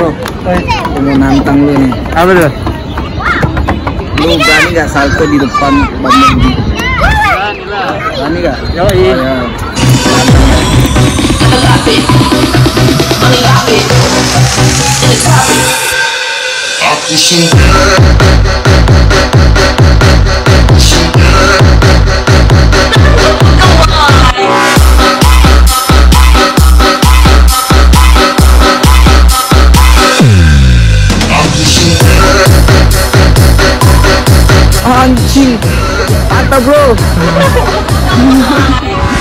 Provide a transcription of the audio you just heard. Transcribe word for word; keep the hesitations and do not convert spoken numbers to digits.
bro, aku mau nantang lu nih. Apa tuh? Lu berani gak salto di depan Bang Mendi? Berani lah. Berani gak? Yoi. Oh, ya. Anjing, mantap bro.